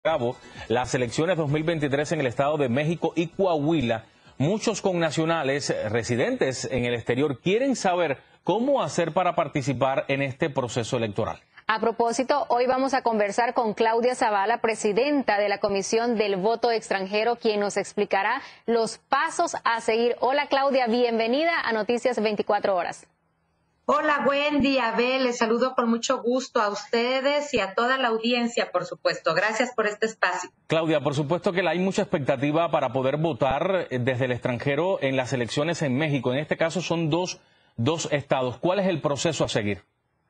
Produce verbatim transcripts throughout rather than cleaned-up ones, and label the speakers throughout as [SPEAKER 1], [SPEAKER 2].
[SPEAKER 1] cabo las elecciones dos mil veintitrés en el estado de México y Coahuila. Muchos connacionales residentes en el exterior quieren saber cómo hacer para participar en este proceso electoral.
[SPEAKER 2] A propósito, hoy vamos a conversar con Claudia Zavala, presidenta de la Comisión del Voto Extranjero, quien nos explicará los pasos a seguir. Hola Claudia, bienvenida a Noticias veinticuatro horas.
[SPEAKER 3] Hola Wendy, Abel, les saludo con mucho gusto a ustedes y a toda la audiencia, por supuesto. Gracias por este espacio.
[SPEAKER 1] Claudia, por supuesto que hay mucha expectativa para poder votar desde el extranjero en las elecciones en México. En este caso son dos, dos estados. ¿Cuál es el proceso a seguir?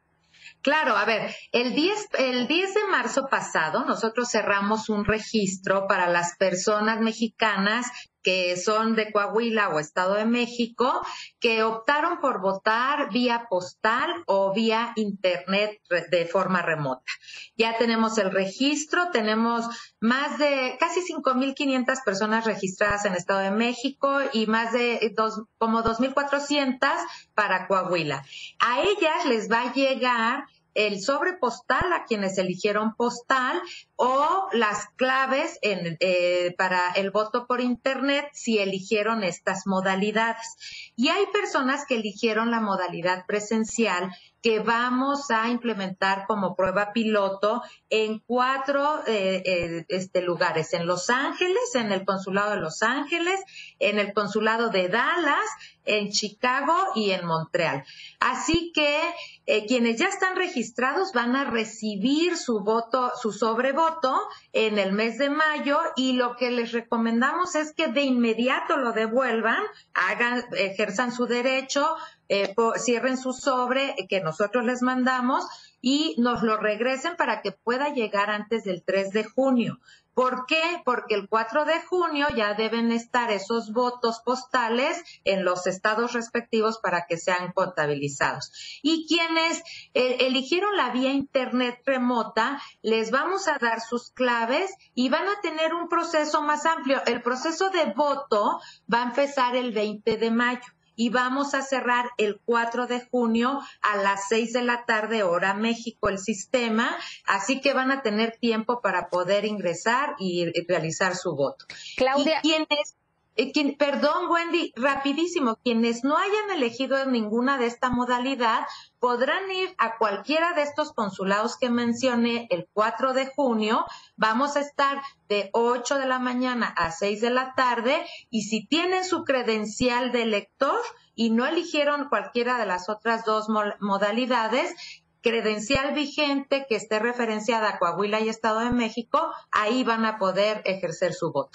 [SPEAKER 3] Claro, a ver, el diez, el diez de marzo pasado nosotros cerramos un registro para las personas mexicanas que son de Coahuila o Estado de México, que optaron por votar vía postal o vía internet de forma remota. Ya tenemos el registro, tenemos más de casi cinco mil quinientas personas registradas en Estado de México y más de dos, como dos mil cuatrocientas para Coahuila. A ellas les va a llegar el sobre postal a quienes eligieron postal o las claves en, eh, para el voto por internet si eligieron estas modalidades. Y hay personas que eligieron la modalidad presencial que vamos a implementar como prueba piloto en cuatro eh, eh, este, lugares, en Los Ángeles, en el Consulado de Los Ángeles, en el Consulado de Dallas, en Chicago y en Montreal. Así que eh, quienes ya están registrados van a recibir su voto, su sobrevoto en el mes de mayo, y lo que les recomendamos es que de inmediato lo devuelvan, hagan, ejerzan su derecho, eh, cierren su sobre que nosotros les mandamos y nos lo regresen para que pueda llegar antes del tres de junio. ¿Por qué? Porque el cuatro de junio ya deben estar esos votos postales en los estados respectivos para que sean contabilizados. Y quienes eh, eligieron la vía internet remota, les vamos a dar sus claves y van a tener un proceso más amplio. El proceso de voto va a empezar el veinte de mayo. Y vamos a cerrar el cuatro de junio a las seis de la tarde, hora México, el sistema. Así que van a tener tiempo para poder ingresar y realizar su voto.
[SPEAKER 2] Claudia.
[SPEAKER 3] Y quienes, eh, quien, perdón, Wendy, rapidísimo, quienes no hayan elegido ninguna de esta modalidad podrán ir a cualquiera de estos consulados que mencioné el cuatro de junio. Vamos a estar de ocho de la mañana a seis de la tarde, y si tienen su credencial de elector y no eligieron cualquiera de las otras dos modalidades, credencial vigente que esté referenciada a Coahuila y Estado de México, ahí van a poder ejercer su voto.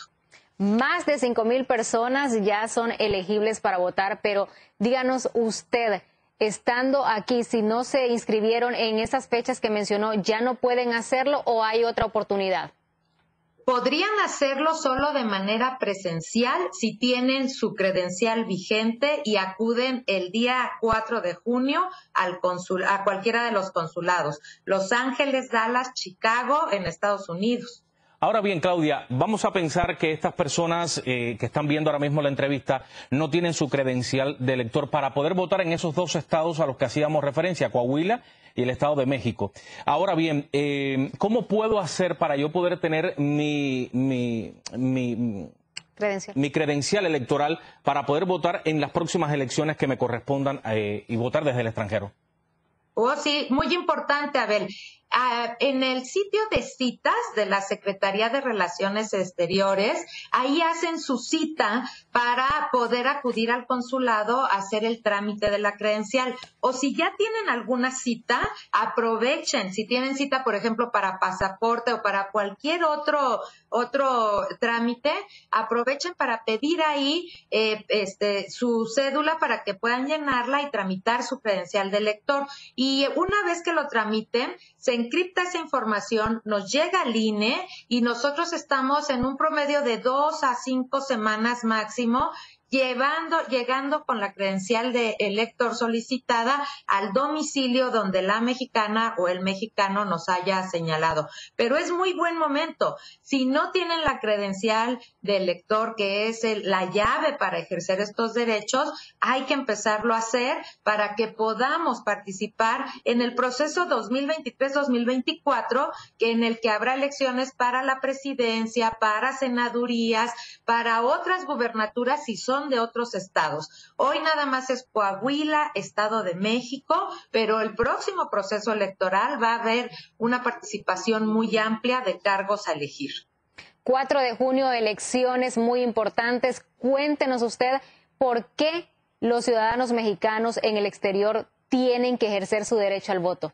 [SPEAKER 2] Más de cinco mil personas ya son elegibles para votar, pero díganos usted, estando aquí, si no se inscribieron en esas fechas que mencionó, ¿ya no pueden hacerlo o hay otra oportunidad?
[SPEAKER 3] Podrían hacerlo solo de manera presencial si tienen su credencial vigente y acuden el día cuatro de junio al consul, a cualquiera de los consulados, Los Ángeles, Dallas, Chicago, en Estados Unidos.
[SPEAKER 1] Ahora bien, Claudia, vamos a pensar que estas personas eh, que están viendo ahora mismo la entrevista no tienen su credencial de elector para poder votar en esos dos estados a los que hacíamos referencia, Coahuila y el Estado de México. Ahora bien, eh, ¿cómo puedo hacer para yo poder tener mi, mi, mi,
[SPEAKER 2] credencial.
[SPEAKER 1] mi credencial electoral para poder votar en las próximas elecciones que me correspondan eh, y votar desde el extranjero?
[SPEAKER 3] Oh, sí, muy importante, Abel. Uh, en el sitio de citas de la Secretaría de Relaciones Exteriores, ahí hacen su cita para poder acudir al consulado a hacer el trámite de la credencial. O si ya tienen alguna cita, aprovechen. Si tienen cita, por ejemplo, para pasaporte o para cualquier otro otro trámite, aprovechen para pedir ahí eh, este, su cédula para que puedan llenarla y tramitar su credencial de elector. Y una vez que lo tramiten, se encripta esa información, nos llega al I N E y nosotros estamos en un promedio de dos a cinco semanas máximo llevando, llegando con la credencial de elector solicitada al domicilio donde la mexicana o el mexicano nos haya señalado. Pero es muy buen momento. Si no tienen la credencial de elector, que es el, la llave para ejercer estos derechos, hay que empezarlo a hacer para que podamos participar en el proceso dos mil veintitrés dos mil veinticuatro, que en el que habrá elecciones para la presidencia, para senadurías, para otras gubernaturas si son de otros estados. Hoy nada más es Coahuila, Estado de México, pero el próximo proceso electoral va a haber una participación muy amplia de cargos a elegir.
[SPEAKER 2] cuatro de junio, elecciones muy importantes. Cuéntenos usted por qué los ciudadanos mexicanos en el exterior tienen que ejercer su derecho al voto.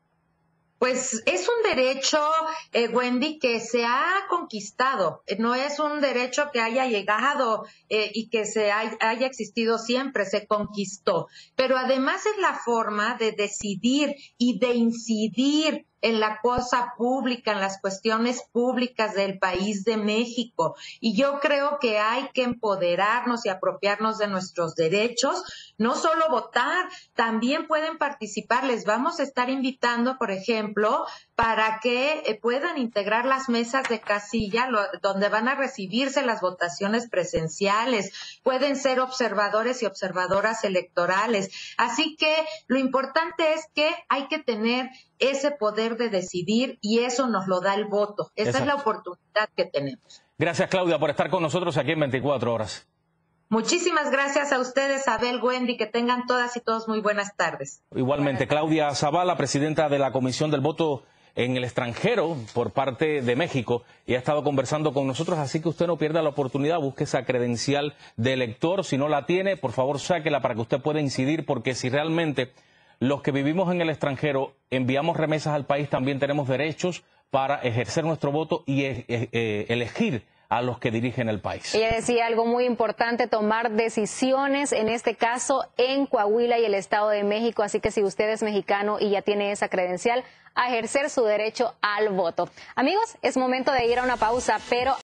[SPEAKER 3] Pues es un derecho, eh, Wendy, que se ha conquistado. No es un derecho que haya llegado eh, y que se hay, haya existido siempre, se conquistó. Pero además es la forma de decidir y de incidir en la cosa pública, en las cuestiones públicas del país de México. Y yo creo que hay que empoderarnos y apropiarnos de nuestros derechos, no solo votar, también pueden participar. Les vamos a estar invitando, por ejemplo, para que eh, puedan integrar las mesas de casilla lo, donde van a recibirse las votaciones presenciales. Pueden ser observadores y observadoras electorales. Así que lo importante es que hay que tener ese poder de decidir y eso nos lo da el voto. Esa Exacto. es la oportunidad que tenemos.
[SPEAKER 1] Gracias, Claudia, por estar con nosotros aquí en veinticuatro horas.
[SPEAKER 3] Muchísimas gracias a ustedes, Abel, Wendy, que tengan todas y todos muy buenas tardes.
[SPEAKER 1] Igualmente, Claudia Zavala, presidenta de la Comisión del Voto en el extranjero por parte de México, y ha estado conversando con nosotros, así que usted no pierda la oportunidad, busque esa credencial de elector. Si no la tiene, por favor sáquela para que usted pueda incidir, porque si realmente los que vivimos en el extranjero enviamos remesas al país, también tenemos derechos para ejercer nuestro voto y eh, eh, elegir a los que dirigen el país.
[SPEAKER 2] Ella decía algo muy importante, tomar decisiones, en este caso en Coahuila y el Estado de México, así que si usted es mexicano y ya tiene esa credencial, a ejercer su derecho al voto. Amigos, es momento de ir a una pausa, pero